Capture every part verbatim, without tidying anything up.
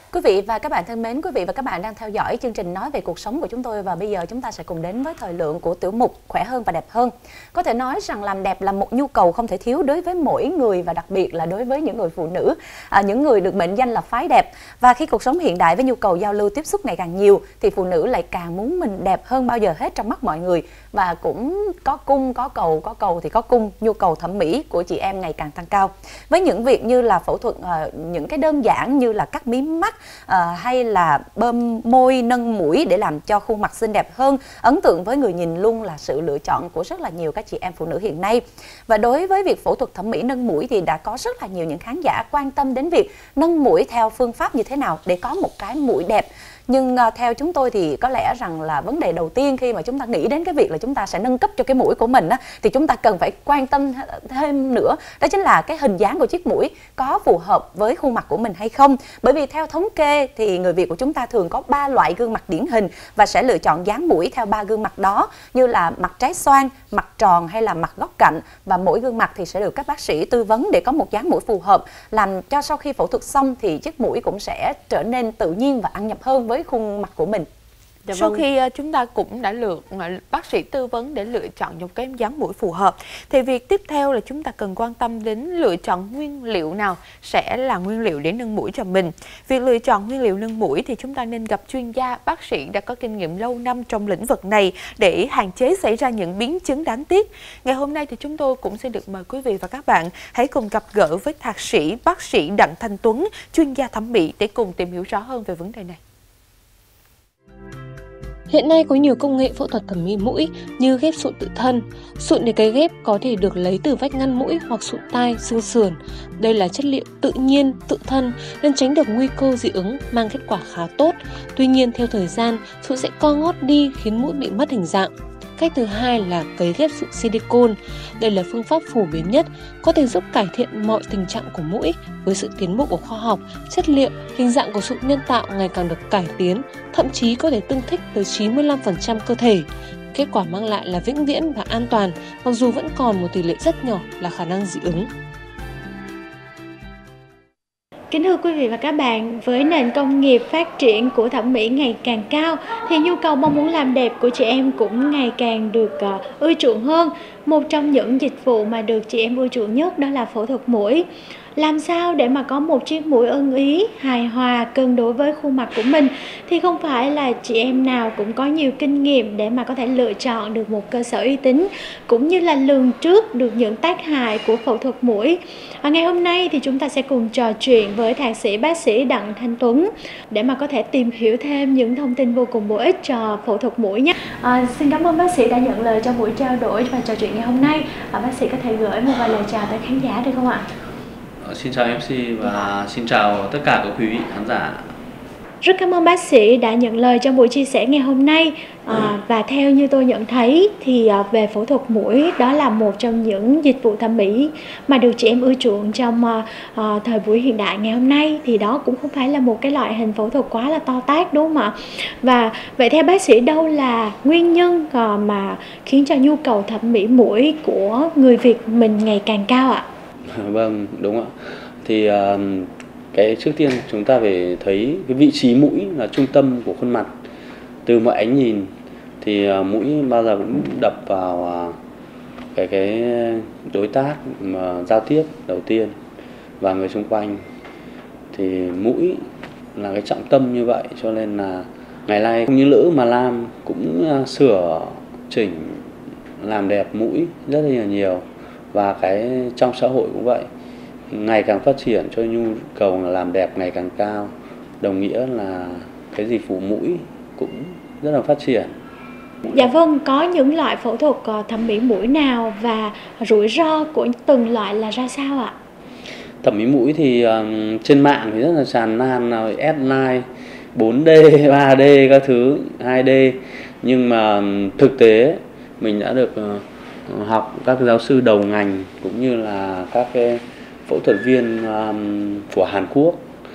Quý vị và các bạn thân mến, quý vị và các bạn đang theo dõi chương trình Nói về cuộc sống của chúng tôi và bây giờ chúng ta sẽ cùng đến với thời lượng của tiểu mục Khỏe hơn và đẹp hơn. Có thể nói rằng làm đẹp là một nhu cầu không thể thiếu đối với mỗi người và đặc biệt là đối với những người phụ nữ, à, những người được mệnh danh là phái đẹp. Và khi cuộc sống hiện đại với nhu cầu giao lưu tiếp xúc ngày càng nhiều thì phụ nữ lại càng muốn mình đẹp hơn bao giờ hết trong mắt mọi người. Và cũng có cung, có cầu, có cầu thì có cung, nhu cầu thẩm mỹ của chị em ngày càng tăng cao. Với những việc như là phẫu thuật, uh, những cái đơn giản như là cắt mí mắt, uh, hay là bơm môi, nâng mũi để làm cho khuôn mặt xinh đẹp hơn, ấn tượng với người nhìn luôn là sự lựa chọn của rất là nhiều các chị em phụ nữ hiện nay. Và đối với việc phẫu thuật thẩm mỹ nâng mũi thì đã có rất là nhiều những khán giả quan tâm đến việc nâng mũi theo phương pháp như thế nào để có một cái mũi đẹp. Nhưng uh, theo chúng tôi thì có lẽ rằng là vấn đề đầu tiên khi mà chúng ta nghĩ đến cái việc là chúng ta sẽ nâng cấp cho cái mũi của mình á, thì chúng ta cần phải quan tâm thêm nữa, đó chính là cái hình dáng của chiếc mũi có phù hợp với khuôn mặt của mình hay không. Bởi vì theo thống kê thì người Việt của chúng ta thường có ba loại gương mặt điển hình và sẽ lựa chọn dáng mũi theo ba gương mặt đó, như là mặt trái xoan, mặt tròn hay là mặt góc cạnh. Và mỗi gương mặt thì sẽ được các bác sĩ tư vấn để có một dáng mũi phù hợp, làm cho sau khi phẫu thuật xong thì chiếc mũi cũng sẽ trở nên tự nhiên và ăn nhập hơn với khuôn mặt của mình. Dạ Sau vâng. khi uh, chúng ta cũng đã lựa uh, bác sĩ tư vấn để lựa chọn một cái dáng mũi phù hợp, thì việc tiếp theo là chúng ta cần quan tâm đến lựa chọn nguyên liệu nào sẽ là nguyên liệu để nâng mũi cho mình. Việc lựa chọn nguyên liệu nâng mũi thì chúng ta nên gặp chuyên gia, bác sĩ đã có kinh nghiệm lâu năm trong lĩnh vực này để hạn chế xảy ra những biến chứng đáng tiếc. Ngày hôm nay thì chúng tôi cũng sẽ được mời quý vị và các bạn hãy cùng gặp gỡ với thạc sĩ bác sĩ Đặng Thanh Tuấn, chuyên gia thẩm mỹ để cùng tìm hiểu rõ hơn về vấn đề này. Hiện nay có nhiều công nghệ phẫu thuật thẩm mỹ mũi như ghép sụn tự thân. Sụn để cấy ghép có thể được lấy từ vách ngăn mũi hoặc sụn tai, xương sườn. Đây là chất liệu tự nhiên, tự thân nên tránh được nguy cơ dị ứng, mang kết quả khá tốt. Tuy nhiên theo thời gian, sụn sẽ co ngót đi khiến mũi bị mất hình dạng. Cách thứ hai là cấy ghép sụn silicone. Đây là phương pháp phổ biến nhất, có thể giúp cải thiện mọi tình trạng của mũi. Với sự tiến bộ của khoa học, chất liệu, hình dạng của sụn nhân tạo ngày càng được cải tiến, thậm chí có thể tương thích tới chín mươi lăm phần trăm cơ thể. Kết quả mang lại là vĩnh viễn và an toàn, mặc dù vẫn còn một tỷ lệ rất nhỏ là khả năng dị ứng. Kính thưa quý vị và các bạn, với nền công nghiệp phát triển của thẩm mỹ ngày càng cao thì nhu cầu mong muốn làm đẹp của chị em cũng ngày càng được uh, ưa chuộng hơn. Một trong những dịch vụ mà được chị em ưa chuộng nhất đó là phẫu thuật mũi. Làm sao để mà có một chiếc mũi ưng ý, hài hòa, cân đối với khuôn mặt của mình thì không phải là chị em nào cũng có nhiều kinh nghiệm để mà có thể lựa chọn được một cơ sở uy tín cũng như là lường trước được những tác hại của phẫu thuật mũi. À, ngày hôm nay thì chúng ta sẽ cùng trò chuyện với thạc sĩ bác sĩ Đặng Thanh Tuấn để mà có thể tìm hiểu thêm những thông tin vô cùng bổ ích cho phẫu thuật mũi nhé. À, xin cảm ơn bác sĩ đã nhận lời cho buổi trao đổi và trò chuyện ngày hôm nay. À, bác sĩ có thể gửi một vài lời chào tới khán giả được không ạ? Xin chào em xê và xin chào tất cả các quý vị khán giả. Rất cảm ơn bác sĩ đã nhận lời trong buổi chia sẻ ngày hôm nay. À, và theo như tôi nhận thấy thì à, về phẫu thuật mũi đó là một trong những dịch vụ thẩm mỹ mà được chị em ưa chuộng trong à, à, thời buổi hiện đại ngày hôm nay. Thì đó cũng không phải là một cái loại hình phẫu thuật quá là to tát, đúng không ạ? Và vậy theo bác sĩ, đâu là nguyên nhân à, mà khiến cho nhu cầu thẩm mỹ mũi của người Việt mình ngày càng cao ạ? Vâng, đúng ạ. Thì uh, cái trước tiên chúng ta phải thấy cái vị trí mũi là trung tâm của khuôn mặt. Từ mọi ánh nhìn thì uh, mũi bao giờ cũng đập vào uh, cái cái đối tác mà giao tiếp đầu tiên và người xung quanh. Thì mũi là cái trọng tâm như vậy, cho nên là ngày nay không những nữ mà nam cũng uh, sửa chỉnh làm đẹp mũi rất là nhiều. Và cái trong xã hội cũng vậy, ngày càng phát triển cho nhu cầu làm đẹp ngày càng cao, đồng nghĩa là cái dịch vụ mũi cũng rất là phát triển. Dạ vâng, có những loại phẫu thuật thẩm mỹ mũi nào và rủi ro của từng loại là ra sao ạ? Thẩm mỹ mũi thì um, trên mạng thì rất là tràn lan, nào S chín, bốn D, ba D các thứ, hai D, nhưng mà um, thực tế mình đã được uh, học các giáo sư đầu ngành cũng như là các cái phẫu thuật viên um, của Hàn Quốc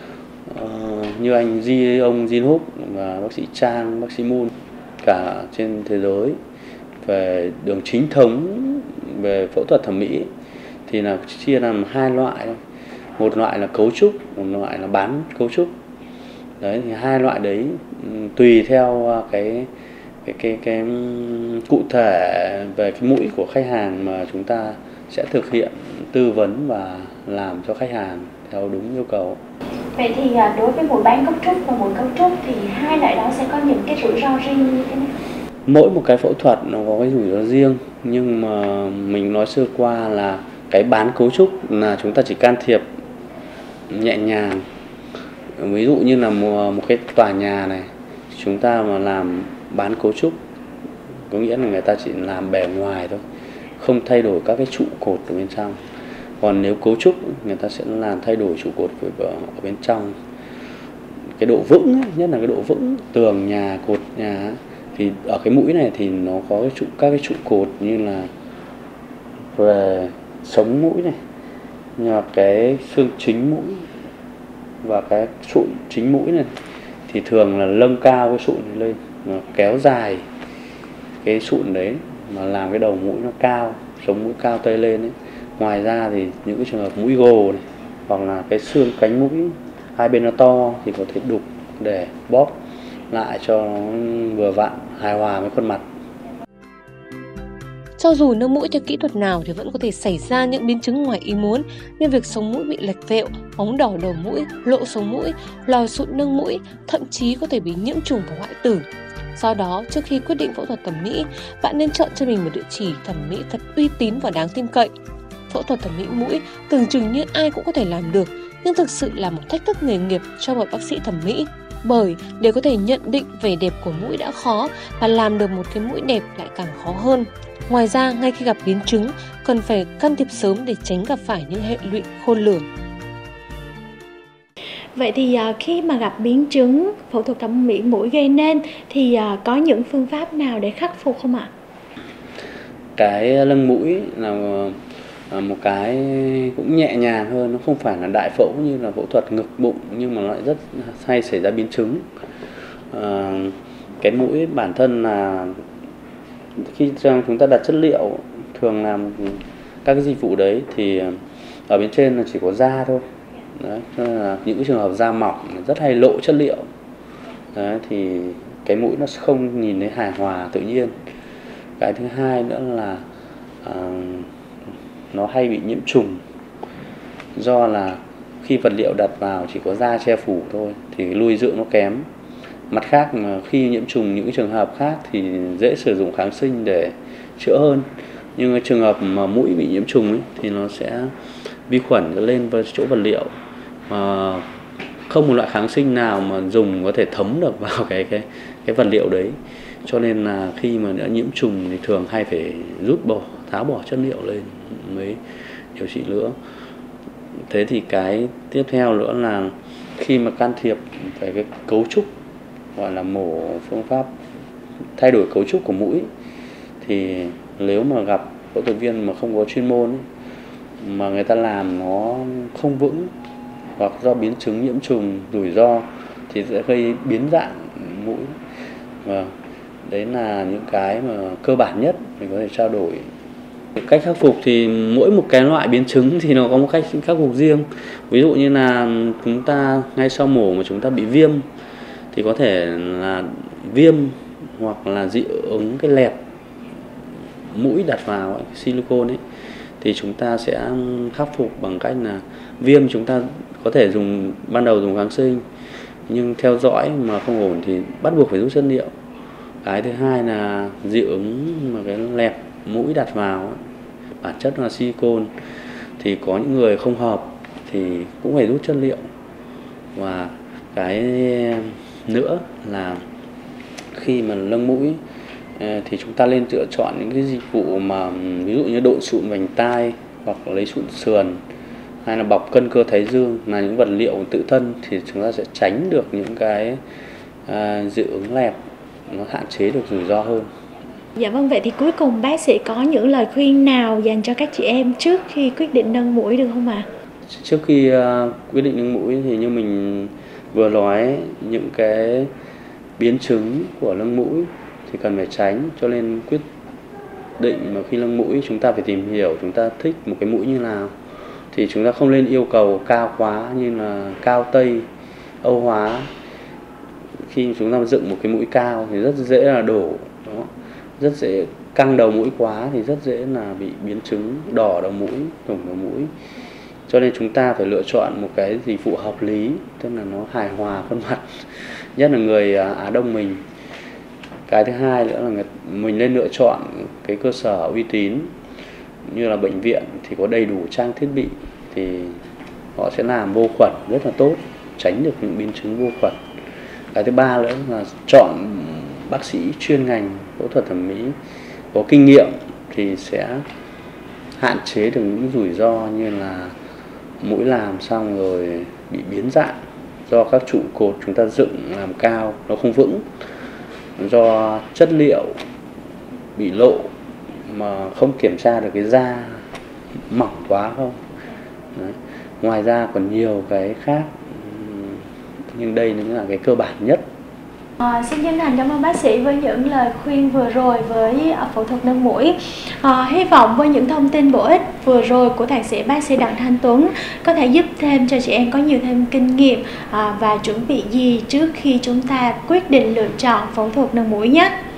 uh, như anh Ji, ông Jin Hook và bác sĩ Chang, bác sĩ Moon cả trên thế giới về đường chính thống về phẫu thuật thẩm mỹ thì là chia làm hai loại. Một loại là cấu trúc, một loại là bán cấu trúc. Đấy thì hai loại đấy tùy theo cái cái cái cái cụ thể về cái mũi của khách hàng mà chúng ta sẽ thực hiện tư vấn và làm cho khách hàng theo đúng yêu cầu. Vậy thì đối với mũi bán cấu trúc và mũi cấu trúc thì hai loại đó sẽ có những cái rủi ro riêng như thế nào? Mỗi một cái phẫu thuật nó có cái rủi ro riêng, nhưng mà mình nói sơ qua là cái bán cấu trúc là chúng ta chỉ can thiệp nhẹ nhàng. Ví dụ như là một, một cái tòa nhà này, chúng ta mà làm bán cấu trúc có nghĩa là người ta chỉ làm bề ngoài thôi, không thay đổi các cái trụ cột ở bên trong. Còn nếu cấu trúc người ta sẽ làm thay đổi trụ cột ở bên trong, cái độ vững, nhất là cái độ vững tường nhà, cột nhà. Thì ở cái mũi này thì nó có cái trụ, các cái trụ cột như là về sống mũi này, như là cái xương chính mũi và cái sụn chính mũi này thì thường là nâng cao cái sụn này lên, nó kéo dài cái sụn đấy mà làm cái đầu mũi nó cao, sống mũi cao tây lên ấy. Ngoài ra thì những cái trường hợp mũi gồ này hoặc là cái xương cánh mũi hai bên nó to thì có thể đục để bóp lại cho nó vừa vặn hài hòa với khuôn mặt. Cho dù nâng mũi theo kỹ thuật nào thì vẫn có thể xảy ra những biến chứng ngoài ý muốn như việc sống mũi bị lệch vẹo, óng đỏ đầu mũi, lộ sống mũi, lòi sụn nâng mũi, thậm chí có thể bị nhiễm trùng và hoại tử. Do đó, trước khi quyết định phẫu thuật thẩm mỹ, bạn nên chọn cho mình một địa chỉ thẩm mỹ thật uy tín và đáng tin cậy. Phẫu thuật thẩm mỹ mũi tưởng chừng như ai cũng có thể làm được, nhưng thực sự là một thách thức nghề nghiệp cho một bác sĩ thẩm mỹ. Bởi để có thể nhận định vẻ đẹp của mũi đã khó, và làm được một cái mũi đẹp lại càng khó hơn. Ngoài ra, ngay khi gặp biến chứng, cần phải can thiệp sớm để tránh gặp phải những hệ lụy khôn lường. Vậy thì khi mà gặp biến chứng phẫu thuật thẩm mỹ mũi gây nên thì có những phương pháp nào để khắc phục không ạ? Cái nâng mũi là một cái cũng nhẹ nhàng hơn, nó không phải là đại phẫu như là phẫu thuật ngực bụng, nhưng mà lại rất hay xảy ra biến chứng. À, cái mũi bản thân là khi chúng ta đặt chất liệu, thường làm các cái dịch vụ đấy thì ở bên trên là chỉ có da thôi. Đấy, nên là những cái trường hợp da mỏng rất hay lộ chất liệu. Đấy, thì cái mũi nó không nhìn thấy hài hòa tự nhiên. Cái thứ hai nữa là à, nó hay bị nhiễm trùng, do là khi vật liệu đặt vào chỉ có da che phủ thôi thì nuôi dưỡng nó kém. Mặt khác mà khi nhiễm trùng những trường hợp khác thì dễ sử dụng kháng sinh để chữa hơn. Nhưng cái trường hợp mà mũi bị nhiễm trùng ấy, thì nó sẽ vi khuẩn lên với chỗ vật liệu, mà không một loại kháng sinh nào mà dùng có thể thấm được vào cái cái cái vật liệu đấy. Cho nên là khi mà đã nhiễm trùng thì thường hay phải rút bỏ, tháo bỏ chất liệu lên mới điều trị nữa. Thế thì cái tiếp theo nữa là khi mà can thiệp về cái cấu trúc, gọi là mổ phương pháp thay đổi cấu trúc của mũi, thì nếu mà gặp phẫu thuật viên mà không có chuyên môn ấy, mà người ta làm nó không vững hoặc do biến chứng nhiễm trùng rủi ro thì sẽ gây biến dạng mũi. Và đấy là những cái mà cơ bản nhất mình có thể trao đổi. Cách khắc phục thì mỗi một cái loại biến chứng thì nó có một cách khắc phục riêng. Ví dụ như là chúng ta ngay sau mổ mà chúng ta bị viêm thì có thể là viêm hoặc là dị ứng cái lẹp mũi đặt vào ấy, silicone ấy, thì chúng ta sẽ khắc phục bằng cách là viêm chúng ta có thể dùng ban đầu dùng kháng sinh, nhưng theo dõi mà không ổn thì bắt buộc phải rút chất liệu. Cái thứ hai là dị ứng mà cái lẹp mũi đặt vào ấy, bản chất là silicone, thì có những người không hợp thì cũng phải rút chất liệu. Và cái nữa là khi mà nâng mũi thì chúng ta nên lựa chọn những cái dịch vụ mà ví dụ như độ sụn vành tai hoặc lấy sụn sườn hay là bọc cân cơ thái dương, là những vật liệu tự thân, thì chúng ta sẽ tránh được những cái à, dị ứng lẹp, nó hạn chế được rủi ro hơn. Dạ vâng, vậy thì cuối cùng bác sĩ có những lời khuyên nào dành cho các chị em trước khi quyết định nâng mũi được không ạ? À? Trước khi uh, quyết định nâng mũi thì như mình vừa nói, những cái biến chứng của nâng mũi thì cần phải tránh, cho nên quyết định mà khi nâng mũi chúng ta phải tìm hiểu chúng ta thích một cái mũi như nào. Thì chúng ta không nên yêu cầu cao quá như là cao Tây, Âu hóa, khi chúng ta dựng một cái mũi cao thì rất dễ là đổ, đó. Rất dễ căng đầu mũi quá thì rất dễ là bị biến chứng đỏ đầu mũi, thủng đầu mũi. Cho nên chúng ta phải lựa chọn một cái gì phụ hợp lý, tức là nó hài hòa khuôn mặt, nhất là người Á Đông mình. Cái thứ hai nữa là mình nên lựa chọn cái cơ sở uy tín, như là bệnh viện thì có đầy đủ trang thiết bị thì họ sẽ làm vô khuẩn rất là tốt, tránh được những biến chứng vô khuẩn. Cái thứ ba nữa là chọn bác sĩ chuyên ngành phẫu thuật thẩm mỹ có kinh nghiệm thì sẽ hạn chế được những rủi ro như là mũi làm xong rồi bị biến dạng do các trụ cột chúng ta dựng làm cao nó không vững, do chất liệu bị lộ mà không kiểm tra được cái da mỏng quá không. Đấy. Ngoài ra còn nhiều cái khác, nhưng đây cũng là cái cơ bản nhất. À, xin chân thành cảm ơn bác sĩ với những lời khuyên vừa rồi với phẫu thuật nâng mũi. À, hy vọng với những thông tin bổ ích vừa rồi của thạc sĩ bác sĩ Đặng Thanh Tuấn có thể giúp thêm cho chị em có nhiều thêm kinh nghiệm à, và chuẩn bị gì trước khi chúng ta quyết định lựa chọn phẫu thuật nâng mũi nhé.